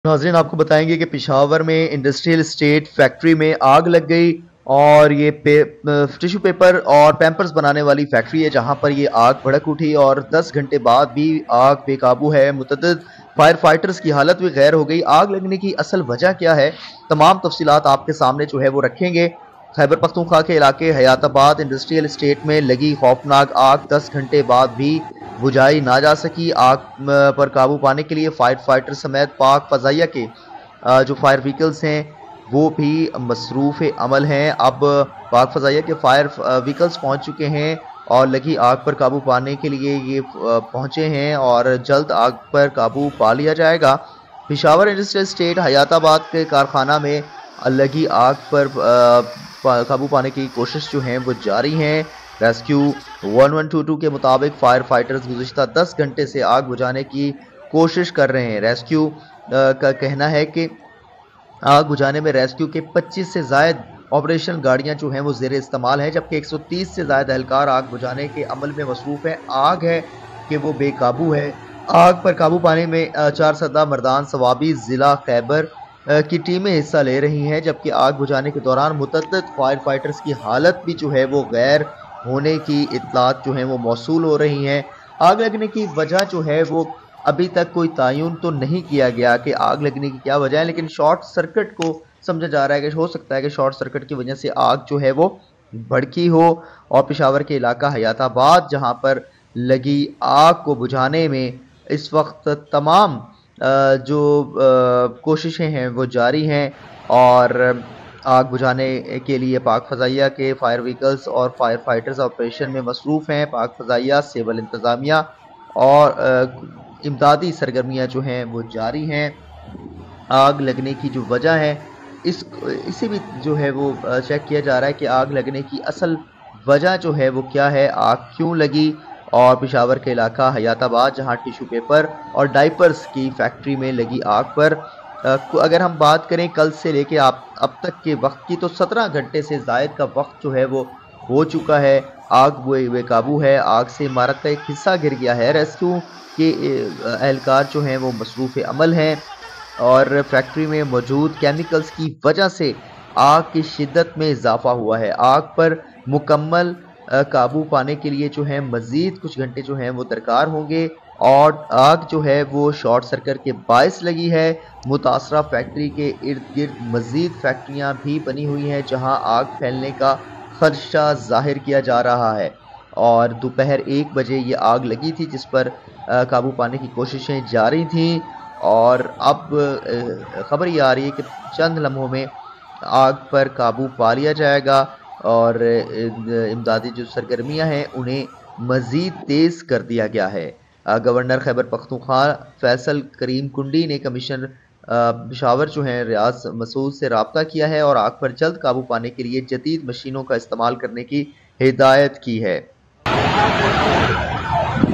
नाज़रीन आपको बताएंगे कि पेशावर में इंडस्ट्रियल स्टेट फैक्ट्री में आग लग गई और ये टिश्यू पेपर और पैम्पर्स बनाने वाली फैक्ट्री है जहां पर ये आग भड़क उठी और 10 घंटे बाद भी आग बेकाबू है। मुतअद्दिद फायर फाइटर्स की हालत भी गैर हो गई। आग लगने की असल वजह क्या है, तमाम तफसीलात आपके सामने जो है वो रखेंगे। खैबर पख्तूनख्वा के इलाके हयाताबाद इंडस्ट्रियल स्टेट में लगी खौफनाक आग 10 घंटे बाद भी बुझाई ना जा सकी। आग पर काबू पाने के लिए फायर फाइटर समेत पाक फजाइया के जो फायर व्हीकल्स हैं वो भी मसरूफ़ अमल हैं। अब पाक फजाइया के फायर व्हीकल्स पहुंच चुके हैं और लगी आग पर काबू पाने के लिए ये पहुंचे हैं और जल्द आग पर काबू पा लिया जाएगा। पेशावर इंडस्ट्रियल स्टेट हयाताबाद के कारखाना में लगी आग पर काबू पाने की कोशिश जो है वो जारी हैं। रेस्क्यू 1122 के मुताबिक फायर फाइटर्स गुज़िश्ता 10 घंटे से आग बुझाने की कोशिश कर रहे हैं। रेस्क्यू का कहना है कि आग बुझाने में रेस्क्यू के 25 से ज़ायद ऑपरेशन गाड़ियां जो हैं वो ज़ेर इस्तेमाल हैं, जबकि 130 से ज़ायद एहलकार आग बुझाने के अमल में मसरूफ़ हैं। आग है कि वो बेकाबू है। आग पर काबू पाने में 4 सदा मर्दान सवाबी ज़िला खैबर की टीमें हिस्सा ले रही हैं, जबकि आग बुझाने के दौरान मुतअद्दिद फायर फाइटर्स की हालत भी जो है वो गैर होने की इत्तलात जो हैं वो मौसूल हो रही हैं। आग लगने की वजह जो है वो अभी तक कोई तयन तो नहीं किया गया कि आग लगने की क्या वजह है, लेकिन शॉर्ट सर्किट को समझा जा रहा है कि हो सकता है कि शॉर्ट सर्किट की वजह से आग जो है वो भड़की हो। और पेशावर के इलाका हयाताबाद जहां पर लगी आग को बुझाने में इस वक्त तमाम जो कोशिशें हैं वो जारी हैं और आग बुझाने के लिए पाक फ़ज़ाइया के फायर व्हीकल्स और फायर फाइटर्स ऑपरेशन में मसरूफ़ हैं। पाक फ़ज़ाइया, सिविल इंतज़ामिया और इमदादी सरगर्मियाँ जो हैं वो जारी हैं। आग लगने की जो वजह है इसे भी जो है वो चेक किया जा रहा है कि आग लगने की असल वजह जो है वो क्या है, आग क्यों लगी। और पेशावर के इलाका हयाताबाद जहां टिश्यू पेपर और डाइपर्स की फैक्ट्री में लगी आग पर अगर हम बात करें कल से लेके अब तक के वक्त की, तो 17 घंटे से ज़ायद का वक्त जो है वो हो चुका है। आग बेकाबू है। आग से इमारत का एक हिस्सा गिर गया है। रेस्क्यू के एहलकार जो हैं वो मसरूफ़ अमल हैं और फैक्ट्री में मौजूद केमिकल्स की वजह से आग की शिद्दत में इजाफा हुआ है। आग पर मुकम्मल काबू पाने के लिए जो है मज़ीद कुछ घंटे जो हैं वो दरकार होंगे और आग जो है वो शॉर्ट सर्किट के बायस लगी है। मुतासरा फैक्ट्री के इर्द गिर्द मज़ीद फैक्ट्रियाँ भी बनी हुई हैं जहाँ आग फैलने का खदशा जाहिर किया जा रहा है और दोपहर 1 बजे ये आग लगी थी जिस पर काबू पाने की कोशिशें जारी थीं और अब खबर ये आ रही है कि चंद लम्हों में आग पर काबू पा लिया जाएगा और इमदादी जो सरगर्मियां हैं उन्हें मज़ीद तेज़ कर दिया गया है। गवर्नर खैबर पख्तूनख्वा फैसल करीम कुंडी ने कमिश्नर पेशावर जो हैं रियाज मसूद से रब्ता किया है और आग पर जल्द काबू पाने के लिए जदीद मशीनों का इस्तेमाल करने की हिदायत की है।